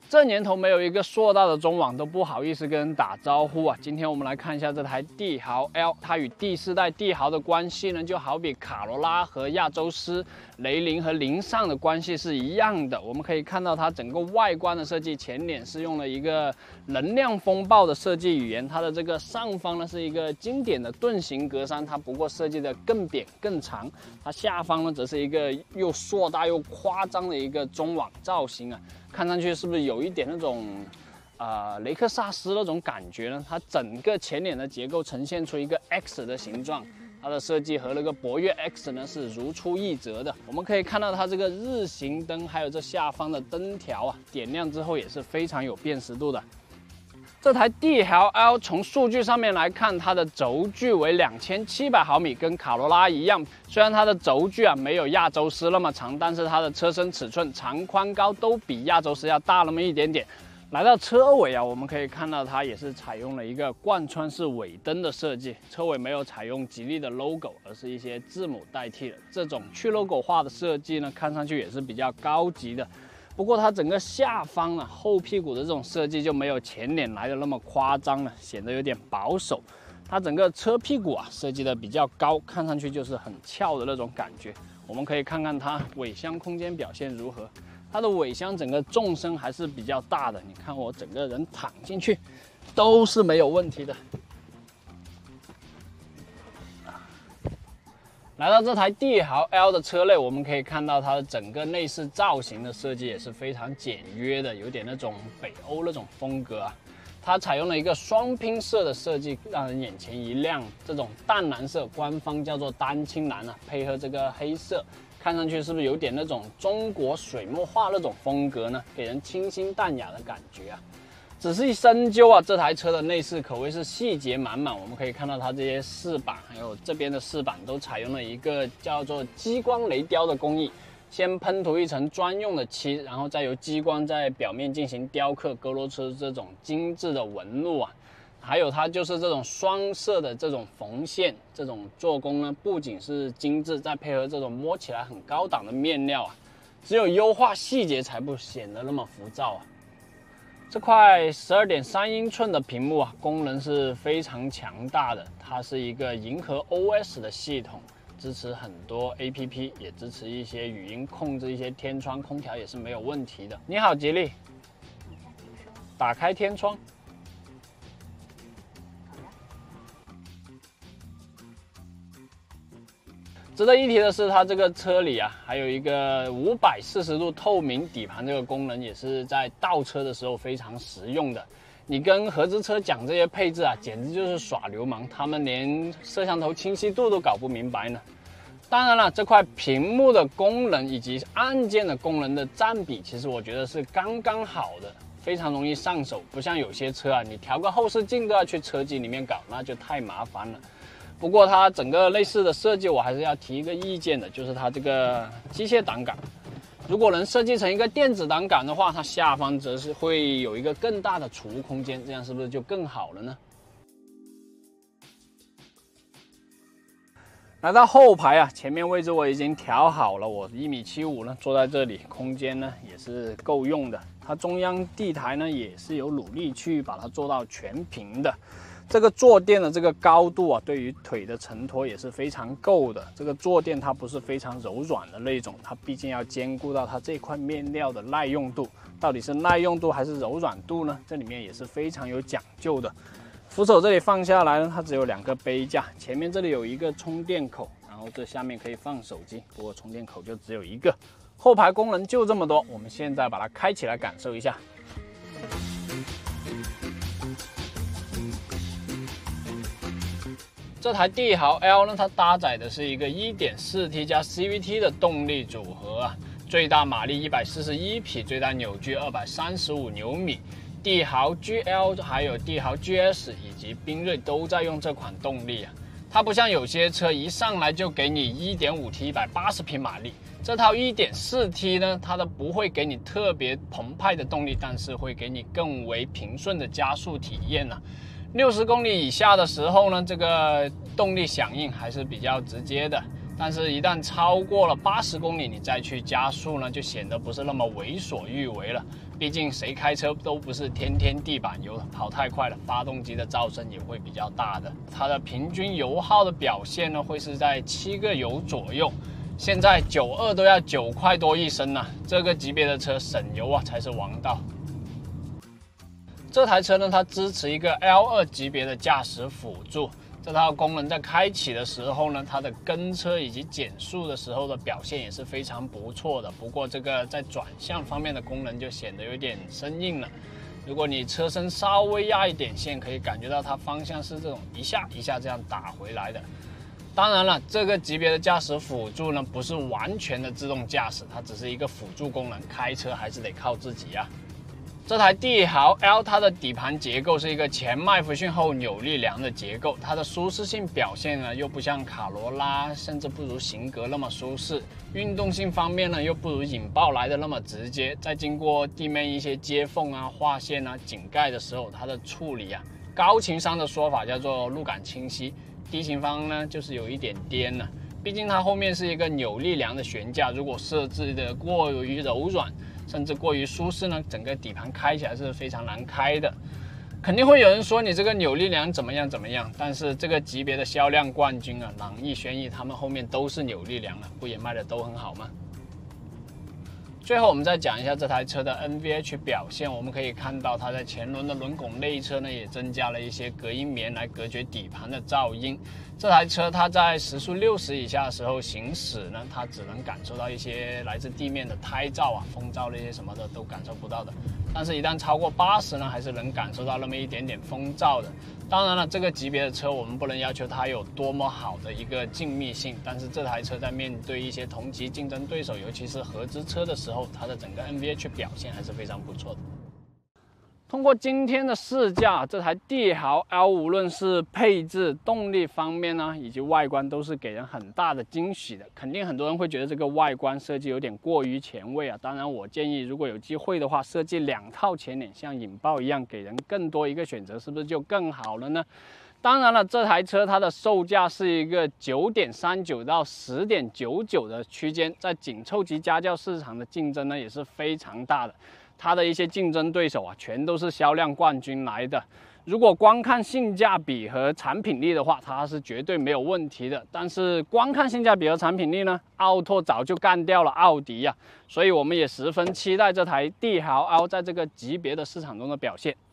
这年头没有一个硕大的中网都不好意思跟人打招呼啊！今天我们来看一下这台帝豪 L， 它与第4代帝豪的关系呢，就好比卡罗拉和亚洲狮、雷凌和凌尚的关系是一样的。我们可以看到它整个外观的设计，前脸是用了一个能量风暴的设计语言，它的这个上方呢是一个经典的盾形格栅，它不过设计的更扁更长。它下方呢则是一个又硕大又夸张的一个中网造型啊。 看上去是不是有一点那种，雷克萨斯那种感觉呢？它整个前脸的结构呈现出一个 X 的形状，它的设计和那个博越 X 呢是如出一辙的。我们可以看到它这个日行灯，还有这下方的灯条啊，点亮之后也是非常有辨识度的。 这台帝豪 L 从数据上面来看，它的轴距为2700毫米，跟卡罗拉一样。虽然它的轴距没有亚洲狮那么长，但是它的车身尺寸、长宽高都比亚洲狮要大那么一点点。来到车尾啊，我们可以看到它也是采用了一个贯穿式尾灯的设计，车尾没有采用吉利的 logo， 而是一些字母代替的。这种去 logo 化的设计呢，看上去也是比较高级的。 不过它整个下方呢，后屁股的这种设计就没有前脸来的那么夸张了，显得有点保守。它整个车屁股啊设计的比较高，看上去就是很翘的那种感觉。我们可以看看它尾箱空间表现如何。它的尾箱整个纵深还是比较大的，你看我整个人躺进去都是没有问题的。 来到这台帝豪 L 的车内，我们可以看到它的整个内饰造型的设计也是非常简约的，有点那种北欧那种风格啊。它采用了一个双拼色的设计，让人眼前一亮。这种淡蓝色，官方叫做丹青蓝啊，配合这个黑色，看上去是不是有点那种中国水墨画那种风格呢？给人清新淡雅的感觉啊。 仔细深究啊，这台车的内饰可谓是细节满满。我们可以看到它这些饰板，还有这边的饰板都采用了一个叫做激光雷雕的工艺，先喷涂一层专用的漆，然后再由激光在表面进行雕刻，勾勒出这种精致的纹路啊。还有它就是这种双色的这种缝线，这种做工呢，不仅是精致，再配合这种摸起来很高档的面料啊，只有优化细节才不显得那么浮躁啊。 这块12.3英寸的屏幕啊，功能是非常强大的。它是一个银河 OS 的系统，支持很多 APP， 也支持一些语音控制一些天窗、空调也是没有问题的。你好，吉利，打开天窗。 值得一提的是，它这个车里啊，还有一个540度透明底盘这个功能，也是在倒车的时候非常实用的。你跟合资车讲这些配置啊，简直就是耍流氓，他们连摄像头清晰度都搞不明白呢。当然了，这块屏幕的功能以及按键的功能的占比，其实我觉得是刚刚好的，非常容易上手。不像有些车啊，你调个后视镜都要去车机里面搞，那就太麻烦了。 不过它整个内饰的设计，我还是要提一个意见的，就是它这个机械挡杆，如果能设计成一个电子挡杆的话，它下方则是会有一个更大的储物空间，这样是不是就更好了呢？来到后排啊，前面位置我已经调好了，我1.75米呢，坐在这里，空间呢也是够用的。它中央地台呢也是有努力去把它做到全平的。 这个坐垫的这个高度啊，对于腿的承托也是非常够的。这个坐垫它不是非常柔软的那种，它毕竟要兼顾到它这块面料的耐用度，到底是耐用度还是柔软度呢？这里面也是非常有讲究的。扶手这里放下来呢，它只有2个杯架，前面这里有一个充电口，然后这下面可以放手机，不过充电口就只有一个。后排功能就这么多，我们现在把它开起来感受一下。 这台帝豪 L 呢，它搭载的是一个 1.4T 加 CVT 的动力组合啊，最大马力141匹，最大扭矩235牛米。帝豪 GL 还有帝豪 GS 以及缤瑞都在用这款动力啊。它不像有些车一上来就给你 1.5T 180匹马力，这套 1.4T 呢，它都不会给你特别澎湃的动力，但是会给你更为平顺的加速体验啊。 60公里以下的时候呢，这个动力响应还是比较直接的，但是一旦超过了80公里，你再去加速呢，就显得不是那么为所欲为了。 毕竟谁开车都不是天天地板油，跑太快了，发动机的噪声也会比较大的。它的平均油耗的表现呢，会是在7个油左右。现在92都要9块多一升了，这个级别的车省油啊才是王道。这台车呢，它支持一个 L2 级别的驾驶辅助。这套功能在开启的时候呢，它的跟车以及减速的时候的表现也是非常不错的。不过这个在转向方面的功能就显得有点生硬了。如果你车身稍微压一点线，可以感觉到它方向是这种一下一下这样打回来的。当然了，这个级别的驾驶辅助呢，不是完全的自动驾驶，它只是一个辅助功能，开车还是得靠自己啊。这台帝豪 L 它的底盘结构是一个前麦弗逊后扭力梁的结构，它的舒适性表现呢又不像卡罗拉，甚至不如型格那么舒适。运动性方面呢又不如引爆来的那么直接，在经过地面一些接缝啊、划线啊、井盖的时候，它的处理啊，高情商的说法叫做路感清晰，低情商呢就是有一点颠了。毕竟它后面是一个扭力梁的悬架，如果设置的过于柔软，甚至过于舒适呢，整个底盘开起来是非常难开的。肯定会有人说你这个扭力梁怎么样，但是这个级别的销量冠军啊，朗逸、轩逸他们后面都是扭力梁了，不也卖的都很好吗？最后我们再讲一下这台车的 NVH 表现，我们可以看到它在前轮的轮拱内侧呢，也增加了一些隔音棉来隔绝底盘的噪音。这台车它在时速60以下的时候行驶呢，它只能感受到一些来自地面的胎噪啊、风噪那些什么的都感受不到的。但是，一旦超过80呢，还是能感受到那么一点点风噪的。当然了，这个级别的车我们不能要求它有多么好的一个静谧性，但是这台车在面对一些同级竞争对手，尤其是合资车的时候，它的整个 NVH 表现还是非常不错的。通过今天的试驾，这台帝豪 L 无论是配置、动力方面呢，以及外观都是给人很大的惊喜的。肯定很多人会觉得这个外观设计有点过于前卫啊。当然，我建议如果有机会的话，设计2套前脸像引爆一样，给人更多一个选择，是不是就更好了呢？当然了，这台车它的售价是一个9.39到10.99的区间，在紧凑级家轿市场的竞争呢也是非常大的。它的一些竞争对手啊，全都是销量冠军来的。如果光看性价比和产品力的话，它是绝对没有问题的。但是光看性价比和产品力呢，奥拓早就干掉了奥迪呀。所以我们也十分期待这台帝豪 L 在这个级别的市场中的表现。